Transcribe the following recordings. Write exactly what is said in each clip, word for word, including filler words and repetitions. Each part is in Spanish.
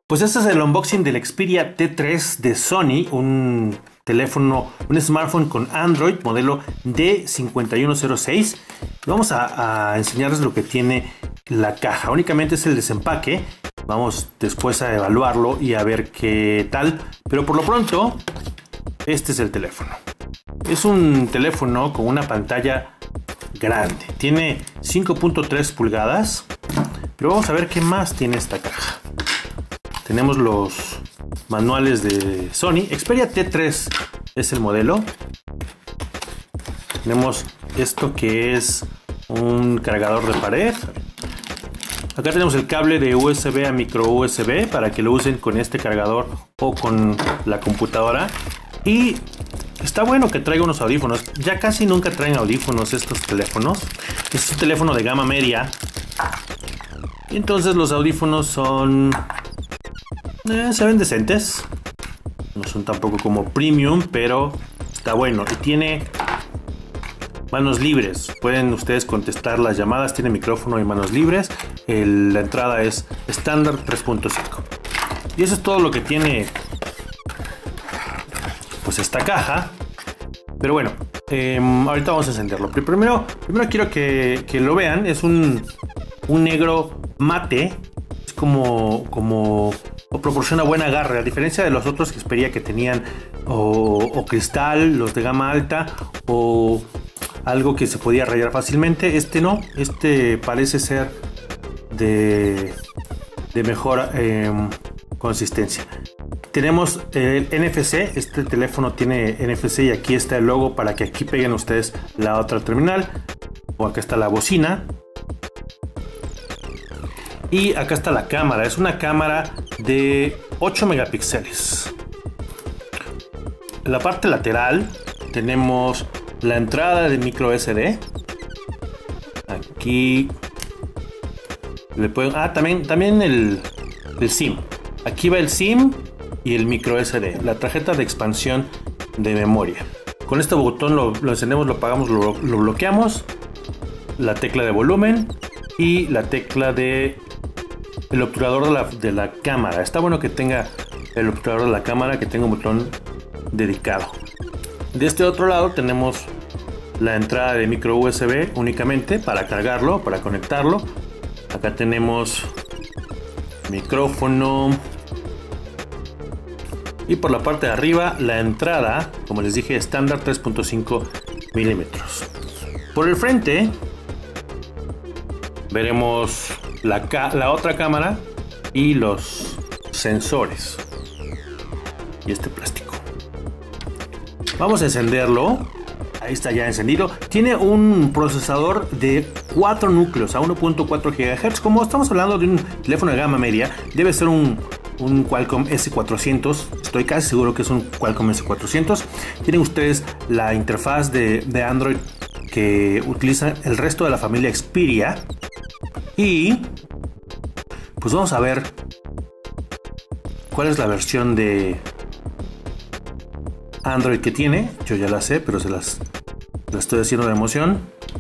Pues este es el unboxing del Xperia T tres de Sony, un teléfono, un smartphone con Android modelo D cincuenta y uno cero seis. Vamos a, a enseñarles lo que tiene la caja. Únicamente es el desempaque. Vamos después a evaluarlo y a ver qué tal. Pero por lo pronto, este es el teléfono. Es un teléfono con una pantalla grande. Tiene cinco punto tres pulgadas. Pero vamos a ver qué más tiene esta caja. Tenemos los manuales de Sony. Xperia T tres es el modelo. Tenemos esto que es un cargador de pared. Acá tenemos el cable de U S B a micro U S B para que lo usen con este cargador o con la computadora. Y está bueno que traiga unos audífonos. Ya casi nunca traen audífonos estos teléfonos. Es un teléfono de gama media. Y entonces los audífonos son... Eh, se ven decentes. No son tampoco como premium, pero está bueno. Y tiene manos libres. Pueden ustedes contestar las llamadas. Tiene micrófono y manos libres. El, la entrada es estándar tres punto cinco. Y eso es todo lo que tiene pues esta caja. Pero bueno, eh, ahorita vamos a encenderlo. Pero primero, primero quiero que, que lo vean. Es un, un negro mate. Es como... como o proporciona buen agarre, a diferencia de los otros que Xperia que tenían o, o cristal, los de gama alta, o algo que se podía rayar fácilmente. Este no, este parece ser de, de mejor eh, consistencia. Tenemos el N F C, este teléfono tiene N F C y aquí está el logo para que aquí peguen ustedes la otra terminal, o acá está la bocina. Y acá está la cámara, es una cámara de ocho megapíxeles. En la parte lateral tenemos la entrada de micro S D. Aquí le pueden... Ah, también, también el, el SIM. Aquí va el SIM y el micro S D, la tarjeta de expansión de memoria. Con este botón lo, lo encendemos, lo apagamos, lo, lo bloqueamos. La tecla de volumen y la tecla de... el obturador de la, de la cámara. Está bueno que tenga el obturador de la cámara, que tenga un botón dedicado. De este otro lado tenemos la entrada de micro U S B únicamente para cargarlo, para conectarlo. Acá tenemos micrófono. Y por la parte de arriba la entrada, como les dije, estándar tres punto cinco milímetros. Por el frente veremos La, la otra cámara y los sensores y este plástico. Vamos a encenderlo. Ahí está ya encendido. Tiene un procesador de cuatro núcleos a uno punto cuatro gigahertz. Como estamos hablando de un teléfono de gama media, debe ser un, un Qualcomm S cuatrocientos. Estoy casi seguro que es un Qualcomm S cuatrocientos. Tienen ustedes la interfaz de, de Android que utiliza el resto de la familia Xperia. Y pues vamos a ver cuál es la versión de Android que tiene. Yo ya la sé, pero se las, las estoy haciendo de emoción.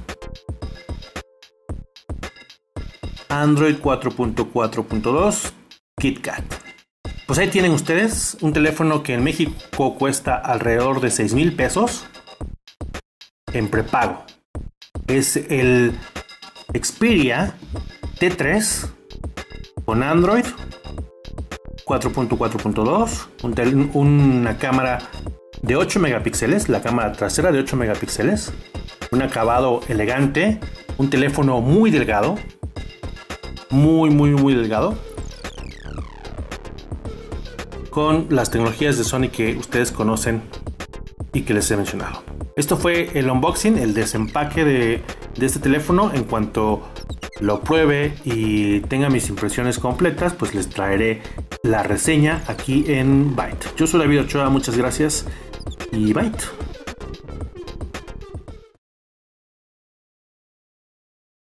Android cuatro punto cuatro punto dos KitKat. Pues ahí tienen ustedes un teléfono que en México cuesta alrededor de seis mil pesos en prepago. Es el Xperia T tres con Android cuatro punto cuatro punto dos, un una cámara de ocho megapíxeles, la cámara trasera de ocho megapíxeles, un acabado elegante, un teléfono muy delgado, muy muy muy delgado, con las tecnologías de Sony que ustedes conocen y que les he mencionado. Esto fue el unboxing, el desempaque de, de este teléfono. En cuanto lo pruebe y tenga mis impresiones completas, pues les traeré la reseña aquí en Byte. Yo soy David Ochoa, muchas gracias y Byte.